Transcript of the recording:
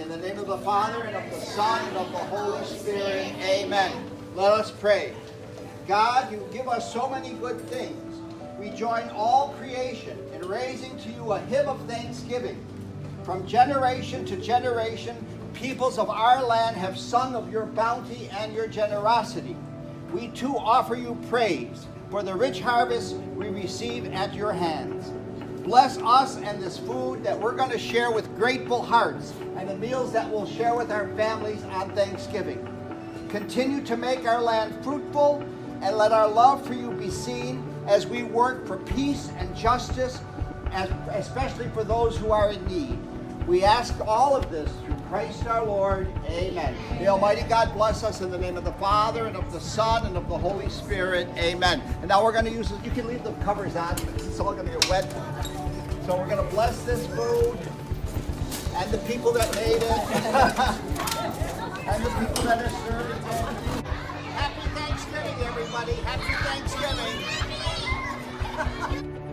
In the name of the Father, and of the Son, and of the Holy Spirit. Amen. Let us pray. God, you give us so many good things. We join all creation in raising to you a hymn of thanksgiving. From generation to generation, peoples of our land have sung of your bounty and your generosity. We too offer you praise for the rich harvest we receive at your hands. Bless us and this food that we're going to share with grateful hearts, and the meals that we'll share with our families on Thanksgiving. Continue to make our land fruitful, and let our love for you be seen as we work for peace and justice, especially for those who are in need. We ask all of this through Christ our Lord. Amen. The Almighty God bless us in the name of the Father, and of the Son, and of the Holy Spirit. Amen. And now we're going to use this. You can leave the covers on. It's all going to get wet. So we're going to bless this food and the people that made it and the people that are serving it. Happy Thanksgiving, everybody. Happy Thanksgiving.